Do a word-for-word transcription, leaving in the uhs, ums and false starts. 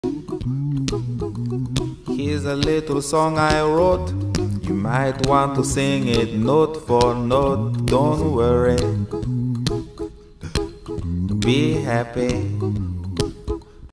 Here's a little song I wrote. You might want to sing it note for note. Don't worry, be happy.